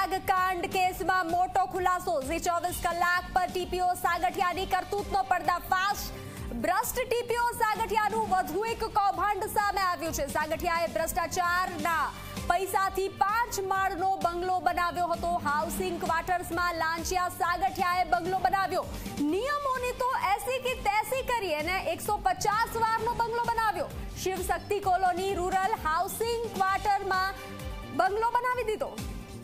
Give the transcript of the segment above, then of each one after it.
આગ કાંડ કેસમાં મોટો ખુલાસો। ઝી 24 કલાક પર ટીપીઓ સાગઠિયાની કરતૂતનો પર્દાફાશ। ભ્રષ્ટ ટીપીઓ સાગઠિયાનું વધુ એક કૌભાંડ સામે આવ્યું છે। સાગઠિયાએ ભ્રષ્ટાચારના પૈસાથી 5 માળનો બંગલો બનાવ્યો હતો। હાઉસિંગ ક્વાર્ટર્સમાં લાંચિયા સાગઠિયાએ બંગલો બનાવ્યો। નિયમોની તો એસી કી તૈસી કરી અને 150 વારનો બંગલો બનાવ્યો। Shiv Shakti colony rural housing ક્વાર્ટરમાં બંગલો બનાવી દીધો।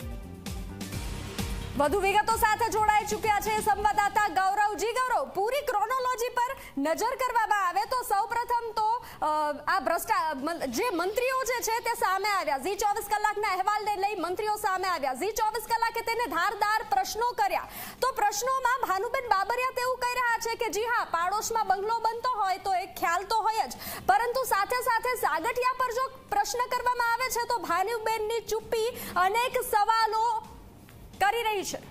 વધુ વિગતો સાથે જોડાઈ ચૂક્યા છે સંવાદદાતા ગૌરવજી। ગૌરવ, પૂરી ક્રોનોલોજી પર નજર કરવામાં આવે તો સૌપ્રથમ તો આ જે મંત્રીઓ છે તે સામે આવ્યા। ઝી 24 કલાકના અહેવાલને લઈ મંત્રીઓ સામે આવ્યા। ઝી 24 કલાકે તેને ધારદાર પ્રશ્નો કર્યા તો પ્રશ્નોમાં ભાનુબેન બાબરિયા તેવું કહી રહ્યા છે કે જી હા, પાડોશમાં બંગલો બનતો હોય તો એક ખ્યાલ તો હોય જ, પરંતુ સાથે સાથે સાગઠિયા પર જો પ્રશ્ન કરવામાં આવે છે તો ભાનુબેનની ચૂપ્પી અનેક સવાલો કરી રહી છે।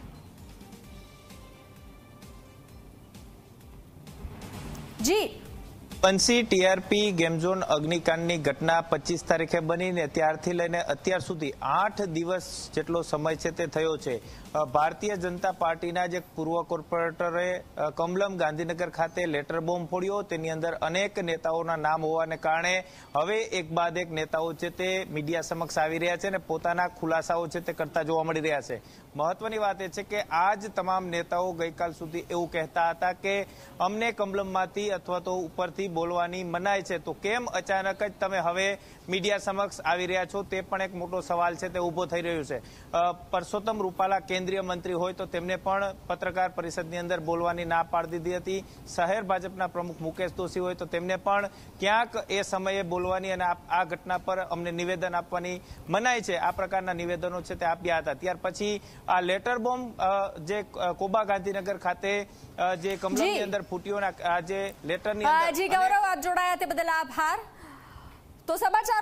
જી પંસી ટીઆરપી ગેમ ઝોન અગ્નિકાંડની ઘટના 25 તારીખે બનીને ત્યારથી લઈને અત્યાર સુધી 8 દિવસ જેટલો સમય છે તે થયો છે। ભારતીય જનતા પાર્ટીના જે પૂર્વ કોર્પોરેટરે કમલમ ગાંધીનગર ખાતે લેટર બોમ્બ ફોડ્યો। તેની અંદર અનેક નેતાઓના નામ હોવાને કારણે હવે એક બાદ એક નેતાઓ છે તે મીડિયા સમક્ષ આવી રહ્યા છે અને પોતાના ખુલાસાઓ છે તે કરતા જોવા મળી રહ્યા છે। મહત્વની વાત એ છે કે આ જ તમામ નેતાઓ ગઈકાલ સુધી એવું કહેતા હતા કે અમને કમલમમાંથી અથવા તો ઉપરથી બોલવાની મનાય છે, તો કેમ અચાનક જ તમે હવે મીડિયા સમક્ષ આવી રહ્યા છો, તે પણ એક મોટો સવાલ છે તે ઉભો થઈ રહ્યો છે। પરસોત્તમ રૂપાલા કેન્દ્રીય મંત્રી હોય તો તેમને પણ પત્રકાર પરિષદની અંદર બોલવાની ના પાડી દીધી હતી। શહેર ભાજપના પ્રમુખ મુકેશ દોશી હોય તો તેમને પણ ક્યાંક એ સમયે બોલવાની અને આ ઘટના પર અમને નિવેદન આપવાની મનાય છે, આ પ્રકારના નિવેદનો છે તે આપ્યા હતા। ત્યાર પછી આ લેટર બોમ્બ જે કોબા ગાંધીનગર ખાતે જે કમલમની અંદર ફૂટ્યો, આ જે લેટરની અંદર ગૌરવ, આપ જોડાયા તે બદલ આભાર। તો સમાચાર